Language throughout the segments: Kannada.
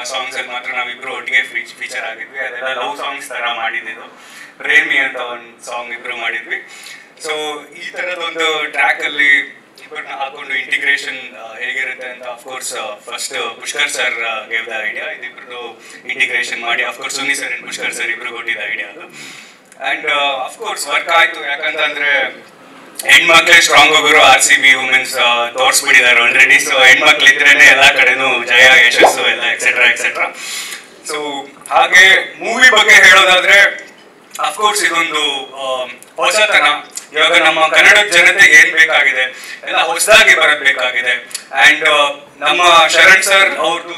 ಸಾಂಗ್ಸ್ ಅಲ್ಲಿ ಮಾತ್ರ ನಾವಿಬ್ರು ಒಟ್ಟಿಗೆ ಫೀಚರ್ ಆಗಿದ್ವಿ. ಅದೆಲ್ಲ ಲವ್ ಸಾಂಗ್ಸ್ ತರ ಮಾಡಿದ್ದು. ಪ್ರೇಮಿ ಅಂತ ಒಂದು ಸಾಂಗ್ ಇಬ್ರು ಮಾಡಿದ್ವಿ. ಸೊ ಈ ತರದೊಂದು ಟ್ರ್ಯಾಕ್ ಅಲ್ಲಿ ಇಬ್ಬರನ್ನ ಹಾಕೊಂಡು ಇಂಟಿಗ್ರೇಷನ್ ಹೇಗಿರುತ್ತೆ ಅಂತ of course first Pushkar sir gave the idea. ಇದಿಬ್ರು ಇಂಟಿಗ್ರೇಷನ್ ಮಾಡಿ of course Suni sir and Pushkar sir ಇಬ್ರು ಕೊಟ್ಟಿದ್ದ ಐಡಿಯಾ ಅದು. ಅಂಡ್ ಅಫ್ಕೋರ್ಸ್ ವರ್ಕ್ ಆಯ್ತು. ಯಾಕಂತಂದ್ರೆ ಹೆಣ್ಮಕ್ಳೇ ಸ್ಟ್ರಾಂಗ್ ಹೋಗೋರು RCB ವುಮೆನ್ಸ್ ತೋರಿಸ್ಬಿಟ್ಟಿದ್ದಾರೆ ಆಲ್ರೆಡಿ. ಸೊ ಹೆಣ್ಮಕ್ಳು ಇದ್ರೇನೆ ಎಲ್ಲಾ ಕಡೆನೂ ಜಯ ಯಶಸ್ಸು ಎಲ್ಲ ಎಕ್ಸೆಟ್ರಾ ಎಕ್ಸೆಟ್ರಾ. ಸೊ ಹಾಗೆ ಮೂವಿ ಬಗ್ಗೆ ಹೇಳೋದಾದ್ರೆ ಅಫ್ಕೋರ್ಸ್ ಇದೊಂದು ಹೊಸತನ. ಇವಾಗ ನಮ್ಮ ಕನ್ನಡದ ಜನತೆಗೆ ಏನ್ ಬೇಕಾಗಿದೆ ಎಲ್ಲ ಹೊಸದಾಗಿ ಬರಬೇಕಾಗಿದೆ. ಅಂಡ್ ನಮ್ಮ ಶರಣ್ ಸರ್ ಅವ್ರದ್ದು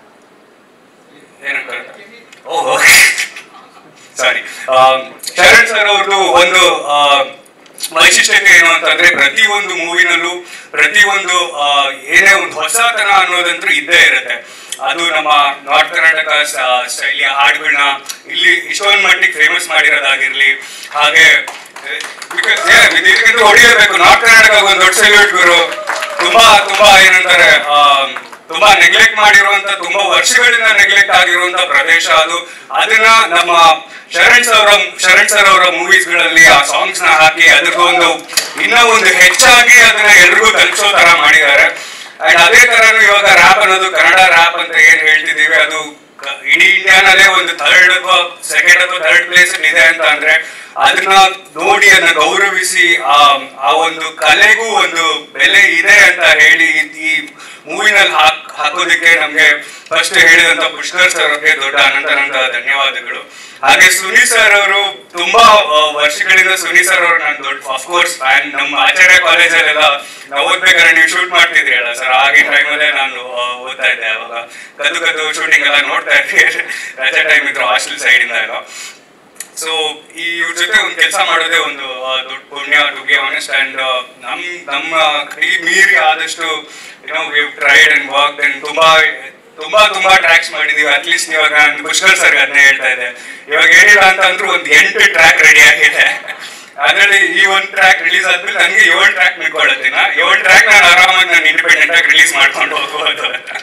ಏನಂತ ಸಾರಿ ಶರಣ್ ಸರ್ ಅವ್ರದ್ದು ಒಂದು ವೈಶಿಷ್ಟ್ಯತೆ ಏನು ಅಂತಂದ್ರೆ ಪ್ರತಿಯೊಂದು ಮೂವಿನಲ್ಲೂ ಪ್ರತಿಯೊಂದು ಏನೇ ಒಂದು ಹೊಸತನ ಅನ್ನೋದಂತೂ ಇದ್ದೇ ಇರುತ್ತೆ. ಅದು ನಮ್ಮ ನಾರ್ತ್ ಕರ್ನಾಟಕ ಶೈಲಿಯ ಹಾಡುಗಳನ್ನ ಇಲ್ಲಿ ಇಷ್ಟೊಂದು ಮಟ್ಟಿಗೆ ಫೇಮಸ್ ಮಾಡಿರೋದಾಗಿರ್ಲಿ. ಹಾಗೆ ಇದಕ್ಕಿಂತ ಹೊಡಿಯಬೇಕು. ನಾರ್ತ್ ಕರ್ನಾಟಕ ಒಂದು ದೊಡ್ಡ ಸೆಲ್ಯೂಟ್ ಗುರು. ತುಂಬಾ ಏನಂತಾರೆ ತುಂಬಾ ನೆಗ್ಲೆಕ್ಟ್ ಮಾಡಿರುವಂತ, ತುಂಬಾ ವರ್ಷಗಳಿಂದ ನೆಗ್ಲೆಕ್ಟ್ ಆಗಿರುವಂತ ಪ್ರದೇಶ ಅದು. ಅದನ್ನ ನಮ್ಮ ಶರಣ್ ಸರ್ ಅವರ ಮೂವೀಸ್ ಗಳಲ್ಲಿ ಆ ಸಾಂಗ್ಸ್ ನ ಹಾಕಿ ಅದ್ರದ್ದೊಂದು ಇನ್ನೂ ಒಂದು ಹೆಚ್ಚಾಗಿ ಅದನ್ನ ಎಲ್ರಿಗೂ ತಲುಪಿಸೋ ತರ ಮಾಡಿದ್ದಾರೆ. ಅಂಡ್ ಅದೇ ತರನು ಇವಾಗ ರ್ಯಾಪ್ ಅನ್ನೋದು, ಕನ್ನಡ ರ್ಯಾಪ್ ಅಂತ ಏನ್ ಹೇಳ್ತಿದೀವಿ, ಅದು ಇಡೀ ಇಂಡಿಯಾನಲ್ಲೇ ಒಂದು ಥರ್ಡ್ ಅಥವಾ ಸೆಕೆಂಡ್ ಅಥವಾ ಥರ್ಡ್ ಪ್ಲೇಸ್ ಇದೆ ಅಂತ ಅಂದ್ರೆ ಅದನ್ನ ನೋಡಿ ಅದನ್ನ ಗೌರವಿಸಿ ಆ ಒಂದು ಕಲೆಗೂ ಒಂದು ಬೆಲೆ ಇದೆ ಅಂತ ಹೇಳಿ ಈ ಮೂವಿನಲ್ಲಿ ಹಾಕೋದಕ್ಕೆ ನಮ್ಗೆ ಫಸ್ಟ್ ಹೇಳಿದಂತ ಪುಷ್ಕರ್ ಸರ್ ಅವ್ರಿಗೆ ದೊಡ್ಡ ಅನಂತ ಧನ್ಯವಾದಗಳು. ಹಾಗೆ ಸುನಿ ಸರ್ ಅವರು ತುಂಬಾ ವರ್ಷಗಳಿಂದ ಸುನಿ ಸರ್ ಅವರು ನಾನು ದೊಡ್ಡ ಅಫ್ಕೋರ್ಸ್ ಫ್ಯಾನ್. ನಮ್ಮ ಆಚಾರ್ಯ ಕಾಲೇಜಲ್ಲೆಲ್ಲ ನಾವು ಓದ್ಬೇಕಾದ್ರೆ ನೀವು ಶೂಟ್ ಮಾಡ್ತಿದ್ರಿ ಅಲ್ಲ ಸರ್, ಆಗಿನ ಟೈಮಲ್ಲೇ ನಾನು ಓದ್ತಾ ಇದ್ದೆ. ಅವಾಗ ಕದ್ದು ಶೂಟಿಂಗ್ ಎಲ್ಲ ನೋಡ್ತಾ ಇದ್ದೆ. ರಜಾ ಟೈಮ್ ಇದ್ರು ಹಾಸ್ಟೆಲ್ ಸೈಡ್ ಇಂದ ಎಲ್ಲ. ಸೊ ಇವ್ರ ಜೊತೆ ಒಂದು ಕೆಲಸ ಮಾಡೋದೇ ಒಂದು ದೊಡ್ಡ ಪುಣ್ಯ ಟು ಬಿ ಆನೆಸ್ಟ್. ಅಂಡ್ ನಮ್ಮ ಕೈ ಮೀರಿ ಆದಷ್ಟು ಟ್ರೈಡ್ ಅಂಡ್ ವರ್ಕ್ ಅಂಡ್ ತುಂಬಾ ಟ್ರ್ಯಾಕ್ಸ್ ಮಾಡಿದೀವಿ. ಅಟ್ಲೀಸ್ಟ್ ಇವಾಗ ನಾನು ಪುಷ್ಕರ್ ಸರ್ ಅದನ್ನೇ ಹೇಳ್ತಾ ಇದ್ದೆ, ಇವಾಗ ಏನಿಲ್ಲ ಅಂತ ಅಂದ್ರೂ ಒಂದು 8 ಟ್ರ್ಯಾಕ್ ರೆಡಿ ಆಗಿದೆ. ಅದರಲ್ಲಿ ಈ ಒಂದು ಟ್ರ್ಯಾಕ್ ರಿಲೀಸ್ ಆದ್ಮೇಲೆ ನನಗೆ 7 ಟ್ರ್ಯಾಕ್ ಮಿಕ್ಕೊಳತ್ತೀನಿ. 7 ಟ್ರ್ಯಾಕ್ ನಾನು ಆರಾಮಾಗಿ ನಾನು ಇಂಡಿಪೆಂಡೆಂಟ್ ಆಗಿ ರಿಲೀಸ್ ಮಾಡ್ಕೊಂಡು ಹೋಗ್ಬೋದು ಅಂತ.